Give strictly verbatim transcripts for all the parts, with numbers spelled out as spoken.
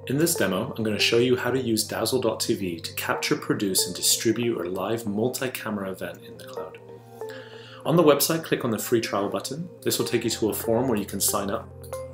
In this demo, I'm going to show you how to use Dazzl dot T V to capture, produce, and distribute a live multi-camera event in the cloud. On the website, click on the free trial button. This will take you to a form where you can sign up.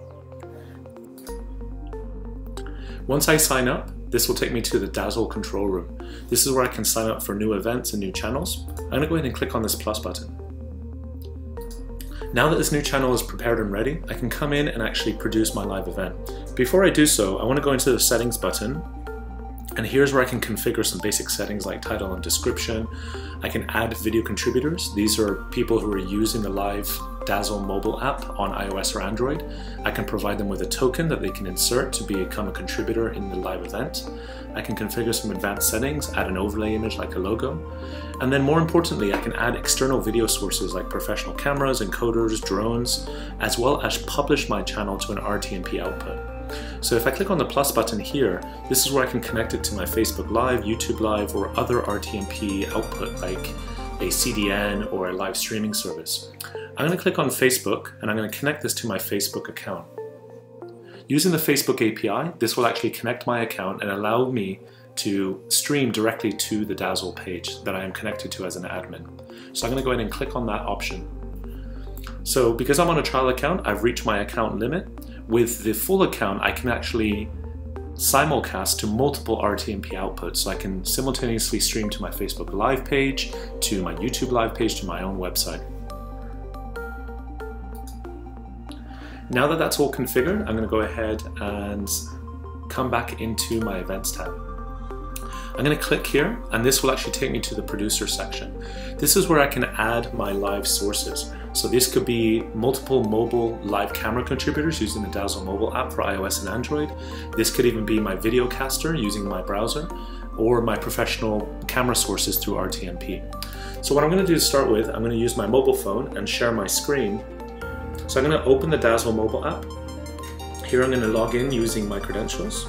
Once I sign up, this will take me to the Dazzl control room. This is where I can sign up for new events and new channels. I'm going to go ahead and click on this plus button. Now that this new channel is prepared and ready, I can come in and actually produce my live event. Before I do so, I want to go into the settings button, and here's where I can configure some basic settings like title and description. I can add video contributors. These are people who are using the live Dazzl mobile app on iOS or Android. I can provide them with a token that they can insert to become a contributor in the live event. I can configure some advanced settings, add an overlay image like a logo. And then more importantly, I can add external video sources like professional cameras, encoders, drones, as well as publish my channel to an R T M P output. So if I click on the plus button here, this is where I can connect it to my Facebook Live, YouTube Live, or other R T M P output like a C D N or a live streaming service. I'm going to click on Facebook and I'm going to connect this to my Facebook account. Using the Facebook A P I, this will actually connect my account and allow me to stream directly to the Dazzl page that I am connected to as an admin. So I'm going to go ahead and click on that option. So because I'm on a trial account, I've reached my account limit. With the full account, I can actually simulcast to multiple R T M P outputs. So I can simultaneously stream to my Facebook Live page, to my YouTube Live page, to my own website. Now that that's all configured, I'm going to go ahead and come back into my Events tab. I'm going to click here, and this will actually take me to the producer section. This is where I can add my live sources. So this could be multiple mobile live camera contributors using the Dazzl mobile app for iOS and Android. This could even be my video caster using my browser, or my professional camera sources through R T M P. So what I'm going to do to start with, I'm going to use my mobile phone and share my screen. So I'm going to open the Dazzl mobile app. Here I'm going to log in using my credentials.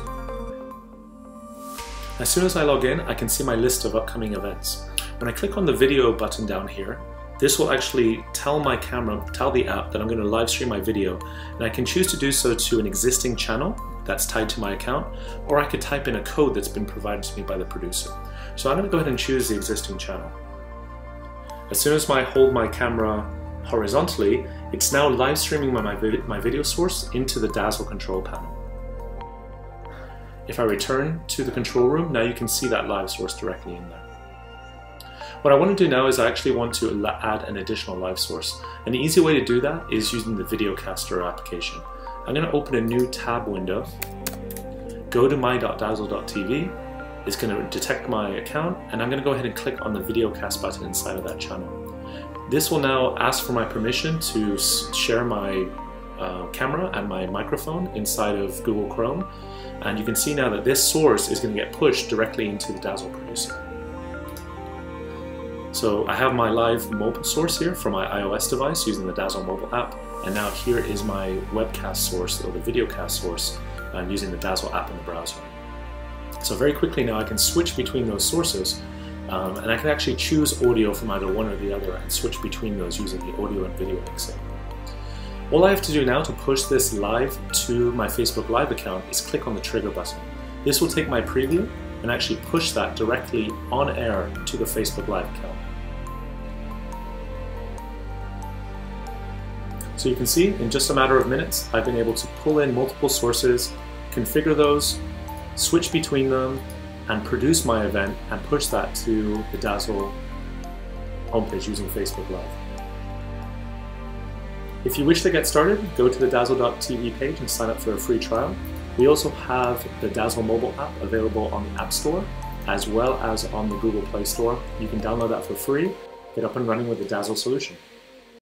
As soon as I log in, I can see my list of upcoming events. When I click on the video button down here, this will actually tell my camera, tell the app that I'm going to live stream my video, and I can choose to do so to an existing channel that's tied to my account, or I could type in a code that's been provided to me by the producer. So I'm going to go ahead and choose the existing channel. As soon as I hold my camera horizontally, it's now live streaming my, my, vid my video source into the Dazzl control panel. If I return to the control room, now you can see that live source directly in there. What I want to do now is I actually want to add an additional live source. An easy way to do that is using the Videocaster application. I'm going to open a new tab window, go to my dot dazzl dot T V, it's going to detect my account, and I'm going to go ahead and click on the Videocast button inside of that channel. This will now ask for my permission to share my uh, camera and my microphone inside of Google Chrome, and you can see now that this source is going to get pushed directly into the Dazzl producer. So I have my live mobile source here for my iOS device using the Dazzl mobile app, and now here is my webcast source, or the videocast source, um, using the Dazzl app in the browser. So very quickly now I can switch between those sources, um, and I can actually choose audio from either one or the other and switch between those using the audio and video mixing. All I have to do now to push this live to my Facebook Live account is click on the trigger button. This will take my preview and actually push that directly on air to the Facebook Live account. So you can see in just a matter of minutes, I've been able to pull in multiple sources, configure those, switch between them, and produce my event and push that to the Dazzl homepage using Facebook Live. If you wish to get started, go to the Dazzl dot T V page and sign up for a free trial. We also have the Dazzl mobile app available on the App Store as well as on the Google Play Store. You can download that for free, get up and running with the Dazzl solution.